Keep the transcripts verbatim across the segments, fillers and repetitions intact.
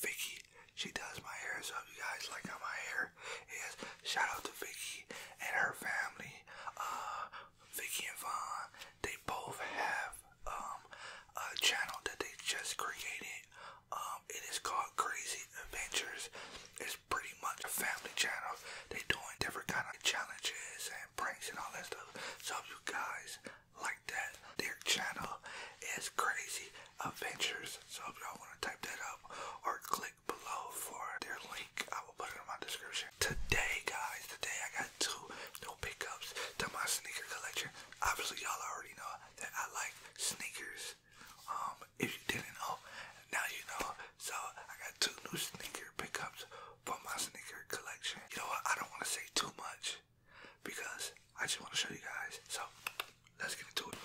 Vicky. She does my hair, so if you guys like how my hair is, shout out to Vicky and her family. Uh, Vicky and Vaughn, they both have um a channel that they just created. Um, it is called Crazy Adventures. It's pretty much a family channel. They doing different kind of challenges and pranks and all that stuff. So if you guys like that, their channel is Crazy Adventures. So if y'all want to type that up or click below for their link, I will put it in my description. Today, guys, today I got two new pickups to my sneaker collection. Obviously, y'all already know that I like sneakers. Um, if you didn't know, now you know. So I got two new sneaker pickups for my sneaker collection. You know what? I don't want to say too much because I just want to show you guys. So let's get into it.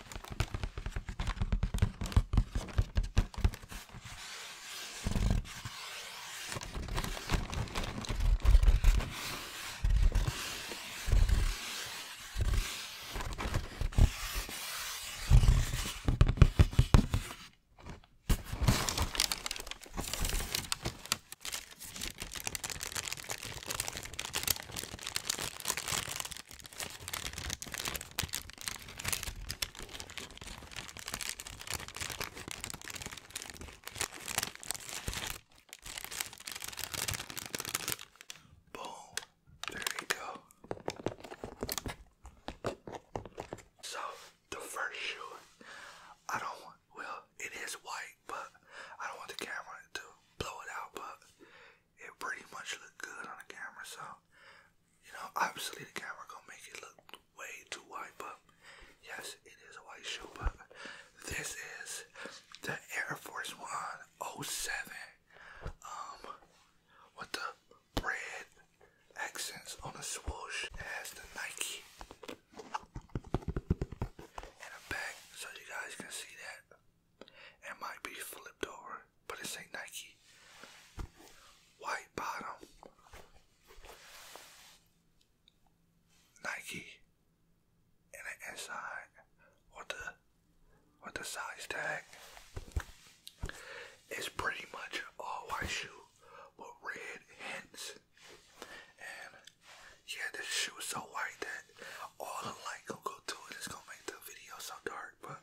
Obviously the camera gonna make it look way too white, but yes, it is a white shoe. But this is the Air Force One oh seven um with the red accents on the swoosh. It has the Nike in the back, so you guys can see that. It might be flipped over, but it say Nike. White bottom, Nike in the inside with the with the size tag. It's pretty much all white shoe with red hints. And yeah, this shoe is so white that all the light gonna go to it. It's gonna make the video so dark, but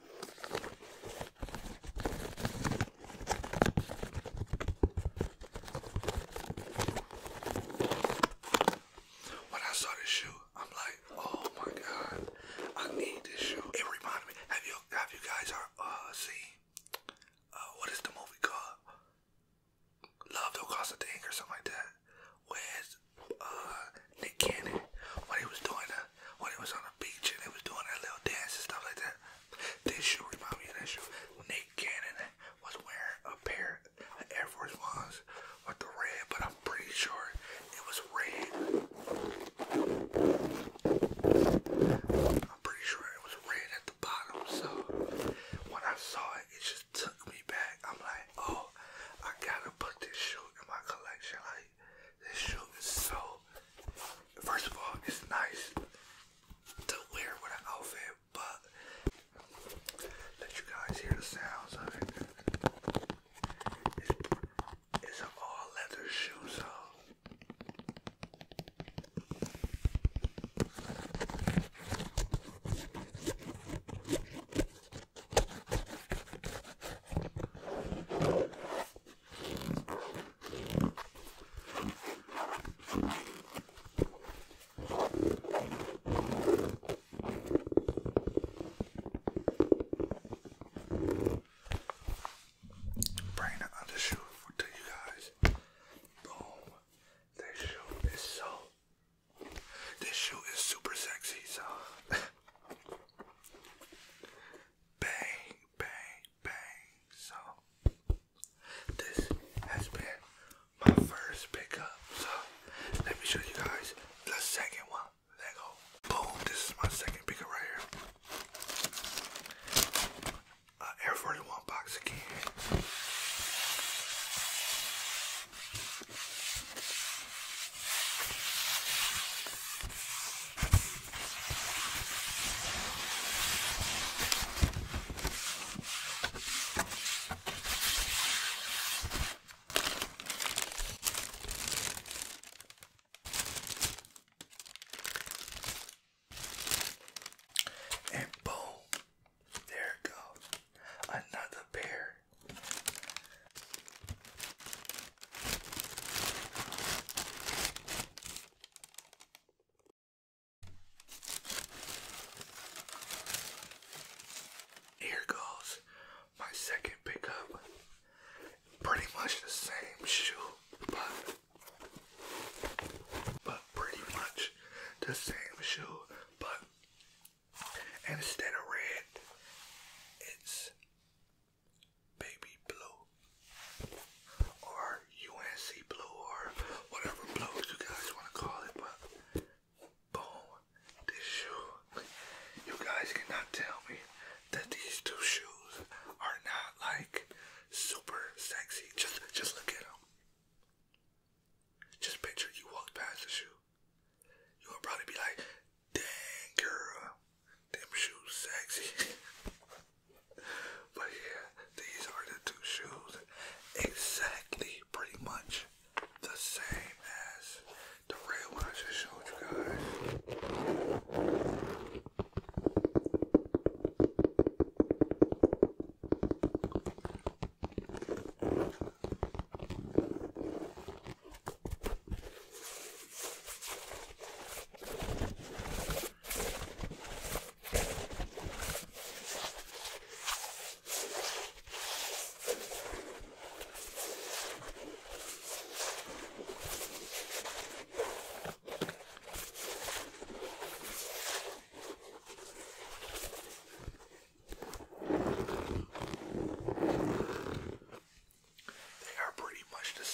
when I saw this shoe, I'm like, oh my god, I need this shoe. It reminded me. Have you have you guys are uh seen uh what is the movie called? Love Don't Cost a Thing or something like that. With uh Nick Cannon when he was doing a when he was on the beach and he was doing that little dance and stuff like that. This shoe reminded me of that shoe. Nick Cannon was wearing a pair of Air Force Ones with the red, but I'm pretty sure it was red. I'm pretty sure it was red at the bottom, so when I saw it, it just took me back. I'm like, oh, I gotta put this shoe in my collection. Like,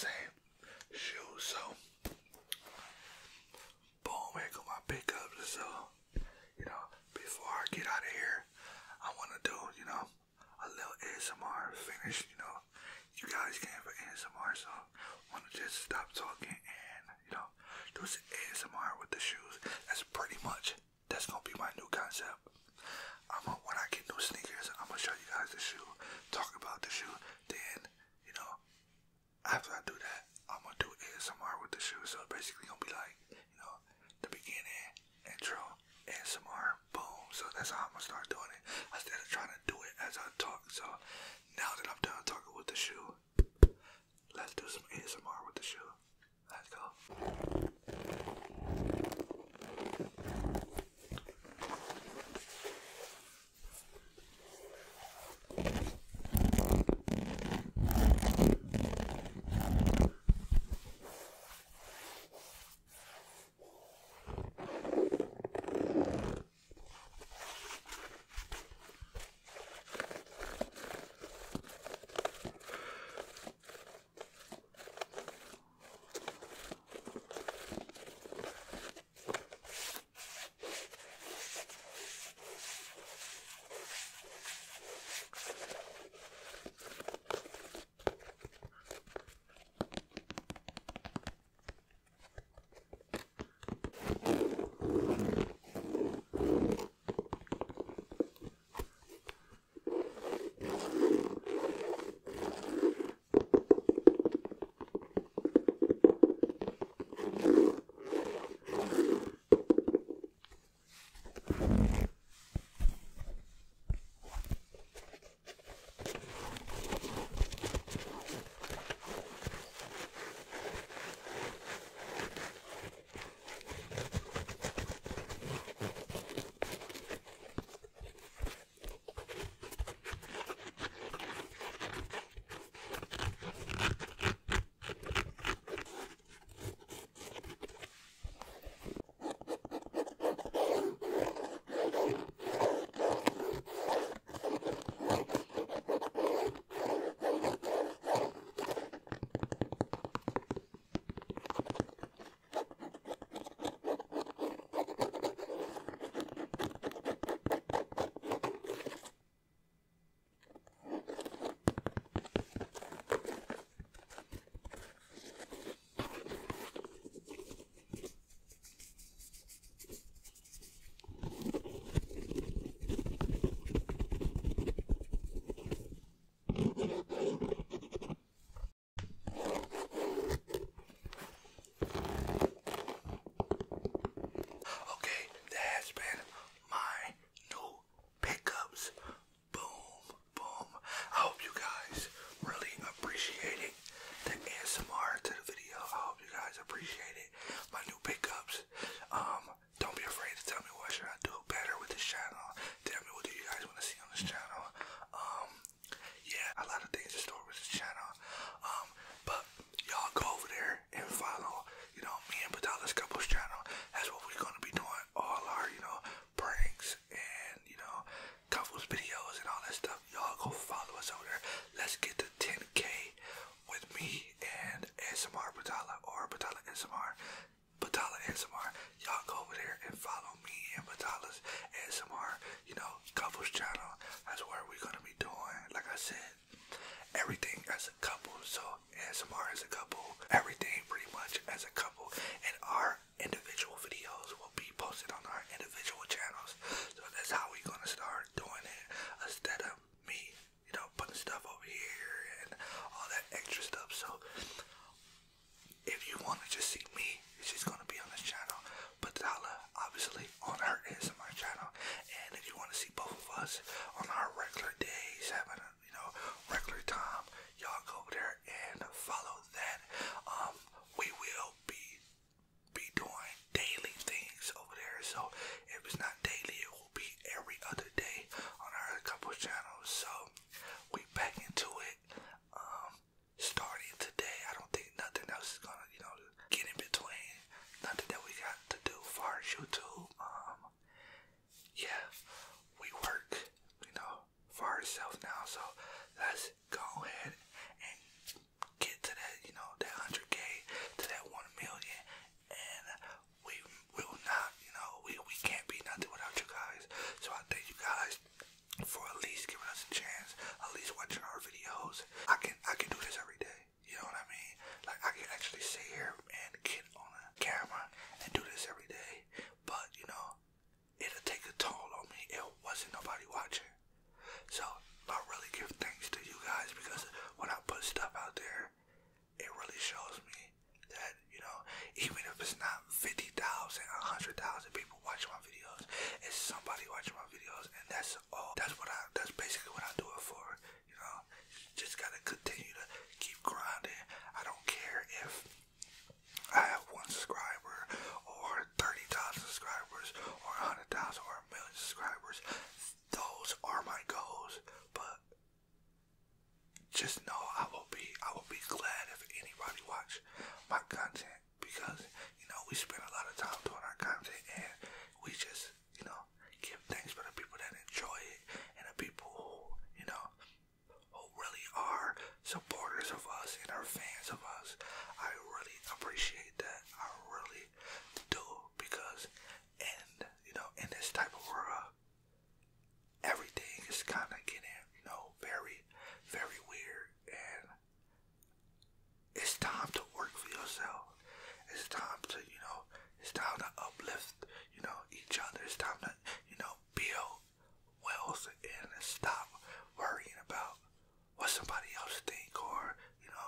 same shoes. So, boom, here go my pickups. So, you know, before I get out of here, I want to do, you know, a little A S M R finish. You know, you guys came for A S M R, so I want to just stop talking and, you know, do some A S M R with the shoes. That's pretty much, that's going to be my new concept. I'm gonna, when I get new sneakers, I'm going to show you guys the shoe, talk about the shoe, then, you know, after I do that, I'm going to do A S M R with the shoe. So basically going to be like, you know, the beginning, intro, A S M R, boom. So that's how I'm going to start doing it, instead of trying to do it as I talk. So now that I'm done talking with the shoe, let's do some A S M R with the shoe. Let's go. On our regular days, having a, you know, regular time, y'all go over there and follow that. Um, we will be be doing daily things over there. So if it's not daily, it will be every other day on our couple channels. So we back into it. Um, starting today. I don't think nothing else is gonna, you know, get in between. Nothing that we got to do for our YouTube. Um, yeah, we work thousand, a hundred thousand people watching my videos. It's somebody watching my videos, and that's all. That's what I. That's basically what I do it for. You know, just gotta continue to keep grinding. I don't care if I have one subscriber or thirty thousand subscribers or a hundred thousand or a million subscribers. Those are my goals, but just know I will be. I will be glad if anybody watch my content, because you know we spend a lot of time doing our content, and we just you know give thanks for the people that enjoy it and the people who you know who really are supporters of us and are fans of us. I really appreciate that. I really do, because in you know in this type of world, everything is kind of getting you know very very weird, and it's time to work for yourself. It's time to you know it's time to uplift you know each other. It's time to you know build wealth and stop worrying about what somebody else think, or you know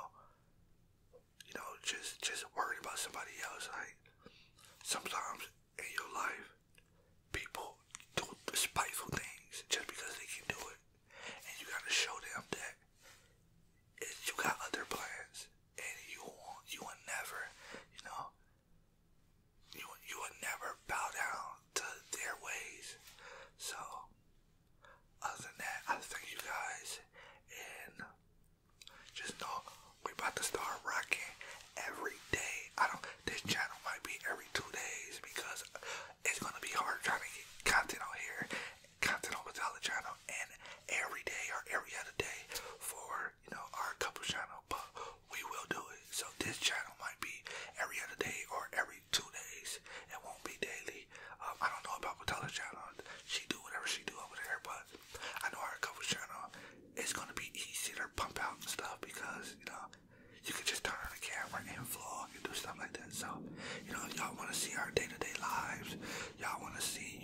you know just just worried about somebody else. Like, sometimes in your life, people do spiteful things just because they can do it, and you gotta show them that it, you got other plans, and you won't, you will never, you know, you you will never bow down to their ways. So, other than that, I thank you guys, and just know we about to start rocking every day. I don't. This channel might be every two days because it's gonna be hard trying to get content on here, content on the Dollar channel, and every day or every other day for you know our couple channel. But we will do it. So this channel might be every other day or every two days. It won't be daily. Um, I don't know about the Dollar channel. She do whatever she do over there, but I know our couple channel is gonna be easy to pump out and stuff, because you know you can just turn on the camera and vlog and do stuff like that. So, you know, if y'all want to see our day-to-day lives, y'all want to see,